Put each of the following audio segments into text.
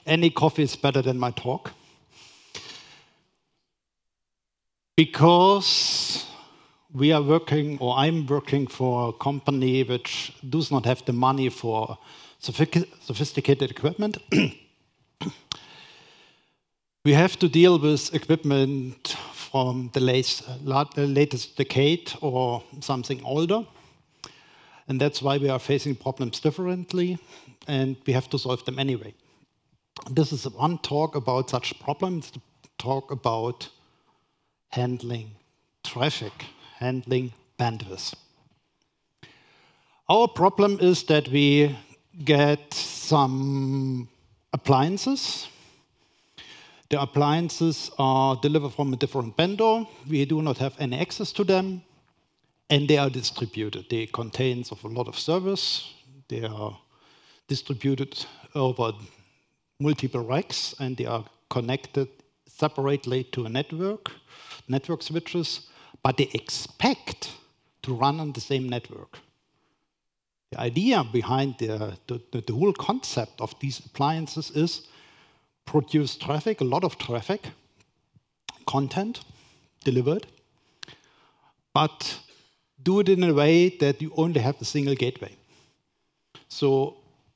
any coffee is better than my talk. Because we are working, or I'm working for a company which does not have the money for sophisticated equipment. We have to deal with equipment from the latest decade or something older. And that's why we are facing problems differently, and we have to solve them anyway. This is one talk about such problems, the talk about handling traffic, handling bandwidth. Our problem is that we get some appliances. The appliances are delivered from a different vendor. We do not have any access to them, and they are distributed. They contain a lot of servers. They are distributed over multiple racks, and they are connected separately to a network switches, but they expect to run on the same network. The idea behind the whole concept of these appliances is produce traffic, a lot of traffic, content delivered, but do it in a way that you only have a single gateway. So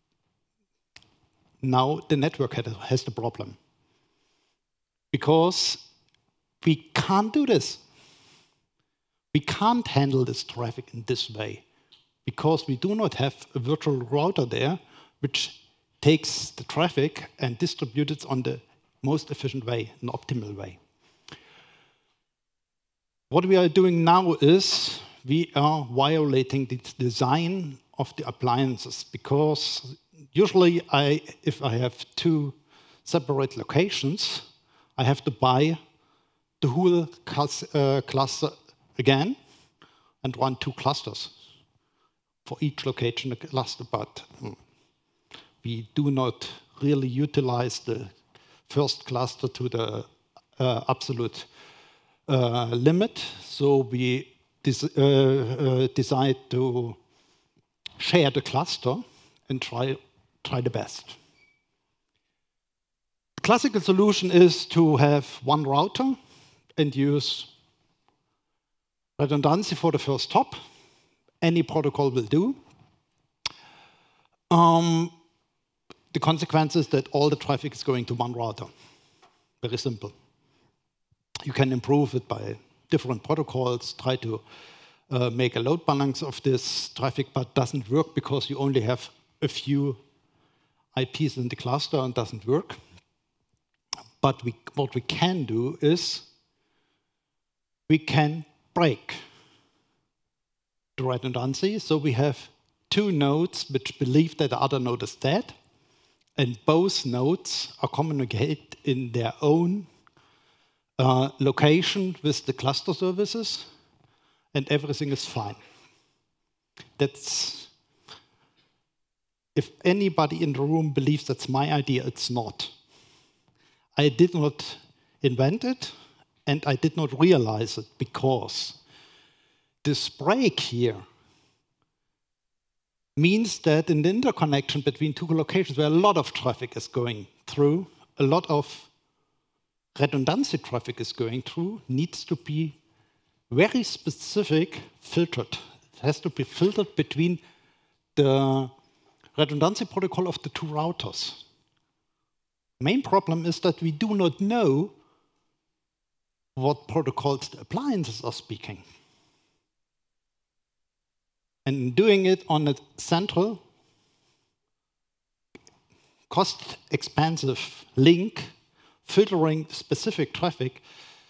now the network has the problem. Because we can't do this. We can't handle this traffic in this way because we do not have a virtual router there which takes the traffic and distributes it on the most efficient way, an optimal way. What we are doing now is we are violating the design of the appliances because usually if I have two separate locations, I have to buy the whole cluster again and run two clusters for each location a cluster, but we do not really utilize the first cluster to the absolute limit, so we decide to share the cluster and try the best. The classical solution is to have one router and use redundancy for the first hop. Any protocol will do. The consequence is that all the traffic is going to one router. Very simple. You can improve it by different protocols, try to make a load balance of this traffic, but doesn't work because you only have a few IPs in the cluster and doesn't work. But what we can do is we can break the redundancy. So we have two nodes which believe that the other node is dead, and both nodes are communicate in their own location with the cluster services, and everything is fine. That's, if anybody in the room believes that's my idea, it's not. I did not invent it, and I did not realize it because this break here means that in the interconnection between two locations where a lot of traffic is going through, a lot of redundancy traffic is going through, needs to be very specific filtered. It has to be filtered between the redundancy protocol of the two routers. Main problem is that we do not know what protocols the appliances are speaking. And doing it on a central, cost-expensive link, filtering specific traffic,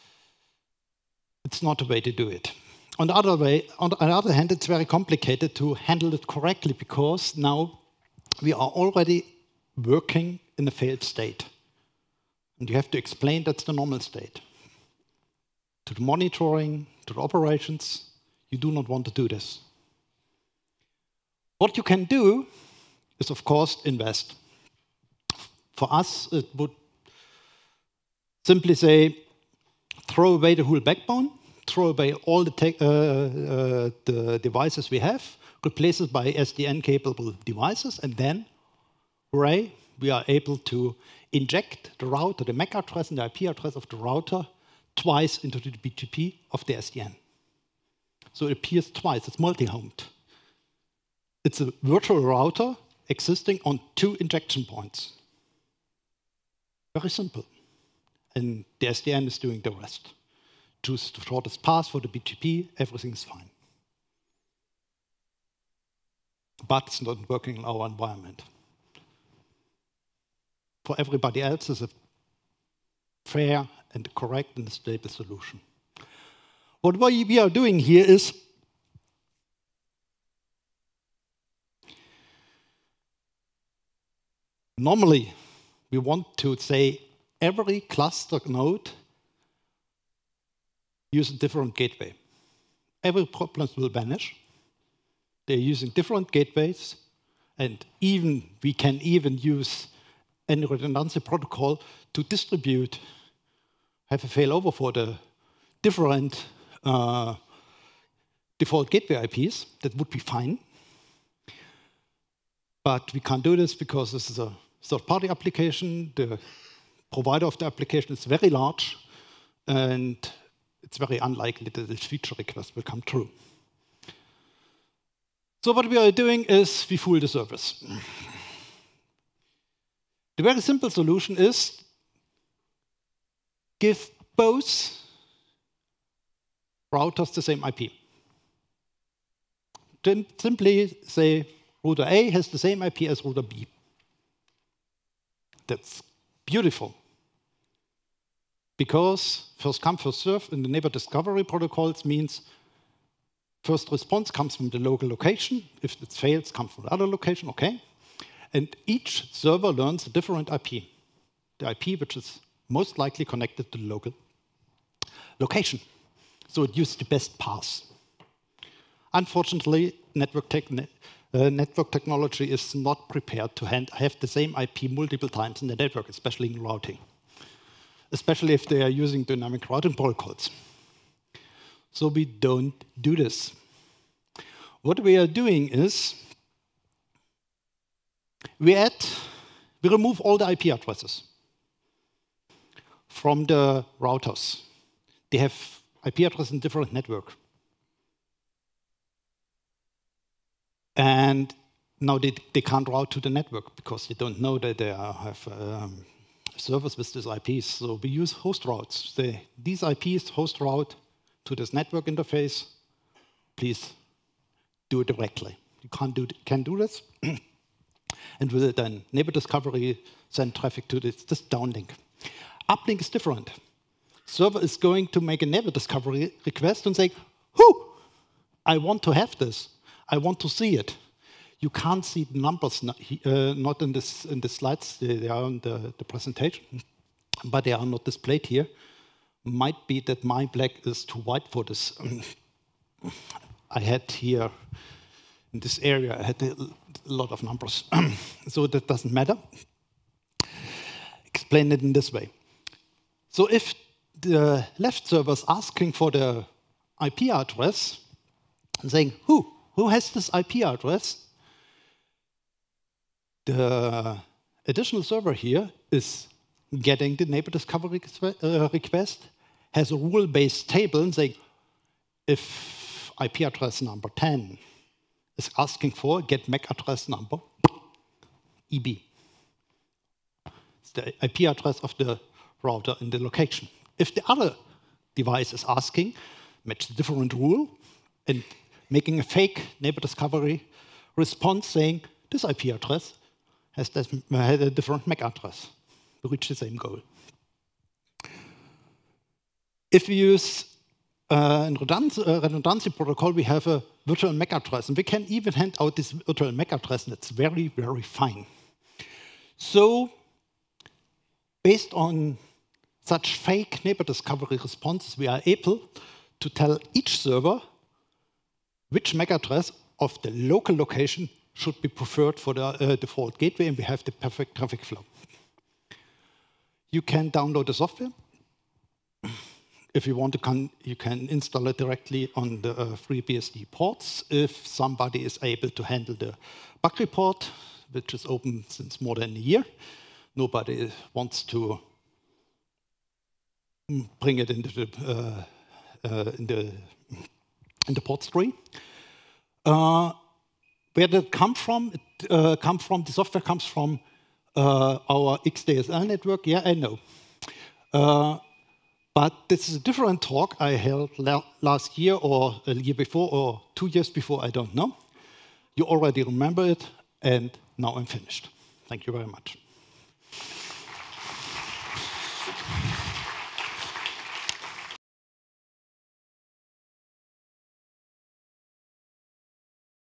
it's not a way to do it. On the other hand, it's very complicated to handle it correctly because now we are already working in a failed state. And you have to explain that's the normal state. To the monitoring, to the operations, you do not want to do this. What you can do is, of course, invest. For us, it would simply say, throw away the whole backbone, throw away all the devices we have, replace it by SDN-capable devices, and then, hooray, we are able to inject the router, the MAC address and the IP address of the router twice into the BGP of the SDN. So it appears twice, it's multi-homed. It's a virtual router existing on 2 injection points. Very simple. And the SDN is doing the rest. Choose the shortest path for the BGP, everything is fine. But it's not working in our environment. For everybody else, it's a fair and correct and stable solution. What we are doing here is normally we want to say every cluster node use a different gateway. Every problem will vanish. They're using different gateways, and we can even use any redundancy protocol to distribute, have a failover for the different default gateway IPs. That would be fine. But we can't do this because this is a third-party application. The provider of the application is very large, and it's very unlikely that this feature request will come true. So what we are doing is we fool the service. The very simple solution is give both routers the same IP. Simply say router A has the same IP as router B. That's beautiful. Because first come, first serve in the neighbor discovery protocols means first response comes from the local location. If it fails, comes from the other location, okay? And each server learns a different IP. The IP which is most likely connected to the local location. So it uses the best path. Unfortunately, network technology is not prepared to have the same IP multiple times in the network, especially in routing. Especially if they are using dynamic routing protocols. So we don't do this. What we are doing is we remove all the IP addresses from the routers. They have IP address in different network. And now they can't route to the network because they don't know that they have servers with these IPs. So we use host routes. These IPs host route to this network interface. Please do it directly. You can't do this. And with it then neighbor discovery send traffic to this downlink. Uplink is different. Server is going to make a neighbor discovery request and say, "Whoo, I want to have this. I want to see it." You can't see the numbers, not in the slides. They are on the presentation, but they are not displayed here. Might be that my black is too white for this. I had here, in this area, I had a lot of numbers. So that doesn't matter. Explain it in this way. So if the left server is asking for the IP address, and saying, who has this IP address? The additional server here is getting the neighbor discovery request, has a rule-based table and saying, if IP address number 10 is asking for get MAC address number EB. It's the IP address of the router in the location. If the other device is asking, match the different rule and making a fake neighbor discovery response saying this IP address has a different MAC address. We reach the same goal. If we use a redundancy protocol, we have a virtual MAC address, and we can even hand out this virtual MAC address, and it's very, very fine. So, based on such fake neighbor discovery responses, we are able to tell each server which MAC address of the local location should be preferred for the default gateway, and we have the perfect traffic flow. You can download the software. If you want to, you can install it directly on the FreeBSD ports. If somebody is able to handle the bug report, which is open since more than a year, nobody wants to bring it into the port tree. Where did it come from? The software comes from our XDSL network. Yeah, I know. But this is a different talk I held last year or a year before or 2 years before, I don't know. You already remember it, and now I'm finished. Thank you very much.